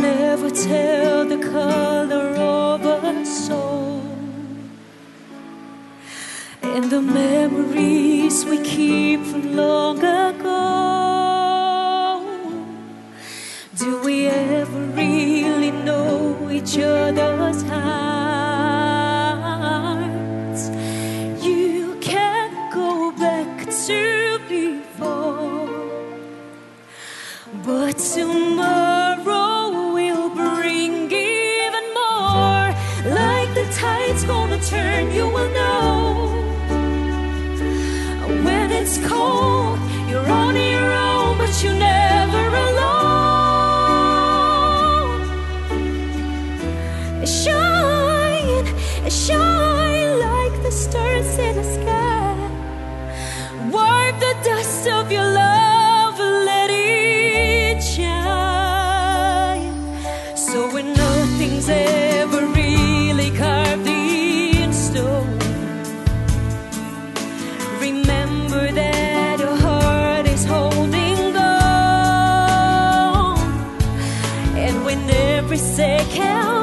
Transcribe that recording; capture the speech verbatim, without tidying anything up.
never tell the color of a soul, and the memories we keep from long ago. Do we ever really know each other's hearts? You can't go back to before, but tomorrow will bring even more. Like the tide's gonna turn, you will know. When it's cold, you're on your own, but you're never alone. Shine, shine like the stars in the sky. Wipe the dust of your love, let it shine. So when nothing's ever really carved in stone, remember that your heart is holding on. And when every second